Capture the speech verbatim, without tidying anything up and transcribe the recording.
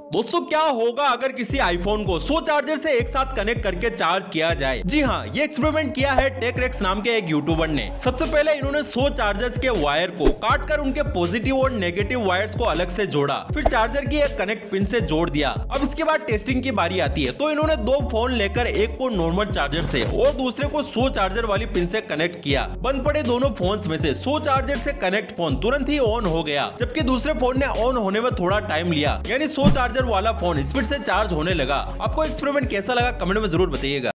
दोस्तों क्या होगा अगर किसी आईफोन को सौ चार्जर से एक साथ कनेक्ट करके चार्ज किया जाए। जी हाँ, ये एक्सपेरिमेंट किया है टेकरेक्स नाम के एक यूट्यूबर ने। सबसे पहले इन्होंने सौ चार्जर्स के वायर को काट कर उनके पॉजिटिव और नेगेटिव वायर्स को अलग से जोड़ा, फिर चार्जर की एक कनेक्ट पिन से जोड़ दिया। अब इसके बाद टेस्टिंग की बारी आती है, तो इन्होंने दो फोन लेकर एक को नॉर्मल चार्जर से और दूसरे को सौ चार्जर वाली पिन से कनेक्ट किया। बंद पड़े दोनों फोन्स में से सौ चार्जर से कनेक्ट फोन तुरंत ही ऑन हो गया, जबकि दूसरे फोन ने ऑन होने में थोड़ा टाइम लिया, यानी सौ चार्जर वाला फोन स्पीड से चार्ज होने लगा। आपको एक्सपेरिमेंट कैसा लगा कमेंट में जरूर बताइएगा।